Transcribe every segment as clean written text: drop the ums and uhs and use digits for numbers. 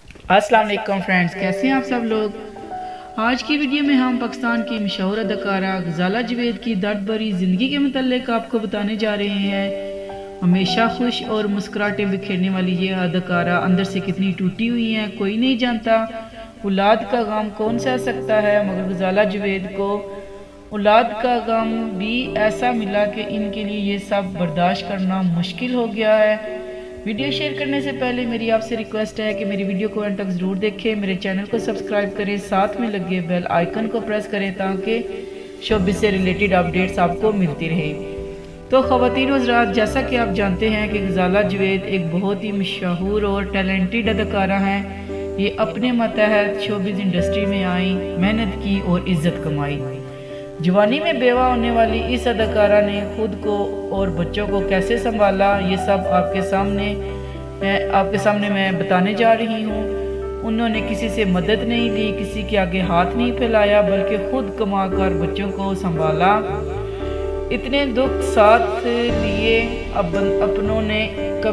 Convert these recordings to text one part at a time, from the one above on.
अस्सलाम वालेकुम फ्रेंड्स, कैसे हैं आप सब लोग। आज की वीडियो में हम पाकिस्तान की मशहूर अदाकारा गजाला जावेद की दर्द भरी ज़िंदगी के मुतालिक आपको बताने जा रहे हैं। हमेशा खुश और मुस्कुराहटें बिखेरने वाली ये अदाकारा अंदर से कितनी टूटी हुई हैं कोई नहीं जानता। औलाद का गम कौन सह सकता है, मगर गजाला जावेद को औलाद का गम भी ऐसा मिला कि इनके लिए ये सब बर्दाश्त करना मुश्किल हो गया है। वीडियो शेयर करने से पहले मेरी आपसे रिक्वेस्ट है कि मेरी वीडियो को अंत तक ज़रूर देखें, मेरे चैनल को सब्सक्राइब करें, साथ में लगे बेल आइकन को प्रेस करें ताकि शोबिज़ से रिलेटेड अपडेट्स आपको मिलती रहें। तो ख़वातीन हज़रात, जैसा कि आप जानते हैं कि गजाला जावेद एक बहुत ही मशहूर और टैलेंटेड अदाकारा हैं। ये अपने मतहत शोबिज़ इंडस्ट्री में आई, मेहनत की और इज़्ज़त कमाई। जवानी में बेवा होने वाली इस अदाकारा ने खुद को और बच्चों को कैसे संभाला, ये सब आपके सामने मैं बताने जा रही हूँ। उन्होंने किसी से मदद नहीं ली, किसी के आगे हाथ नहीं फैलाया, बल्कि खुद कमाकर बच्चों को संभाला। इतने दुख साथ लिए अपनों ने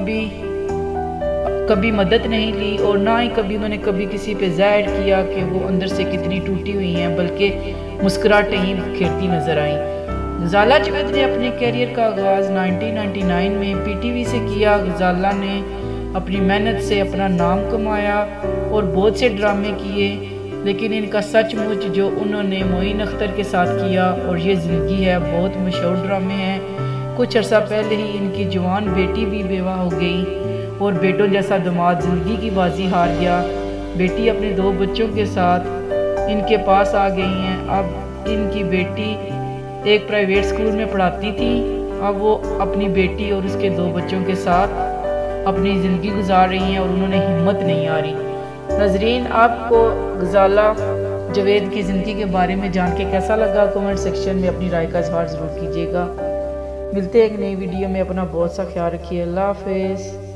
कभी मदद नहीं ली और ना ही कभी उन्होंने किसी पे जाहिर किया कि वो अंदर से कितनी टूटी हुई हैं, बल्कि मुस्कुराहटें ही बिखेरती नजर आईं। गजाला जावेद ने अपने करियर का आगाज़ 1999 में पीटीवी से किया। गजाला ने अपनी मेहनत से अपना नाम कमाया और बहुत से ड्रामे किए, लेकिन इनका सचमुच जो उन्होंने मोइन अख्तर के साथ किया और ये ज़िंदगी है, बहुत मशहूर ड्रामे हैं। कुछ अर्सा पहले ही इनकी जवान बेटी भी बेवा हो गई और बेटों जैसा दामाद ज़िंदगी की बाजी हार गया। बेटी अपने 2 बच्चों के साथ इनके पास आ गई हैं। अब इनकी बेटी एक प्राइवेट स्कूल में पढ़ाती थी, अब वो अपनी बेटी और उसके 2 बच्चों के साथ अपनी ज़िंदगी गुजार रही हैं और उन्होंने हिम्मत नहीं आ रही। नाजरीन, आपको गजाला जावेद की ज़िंदगी के बारे में जान के कैसा लगा, कमेंट सेक्शन में अपनी राय का इजहार ज़रूर कीजिएगा। मिलते हैं एक नई वीडियो में, अपना बहुत सा ख्याल रखिए। अल्लाह हाफिज़।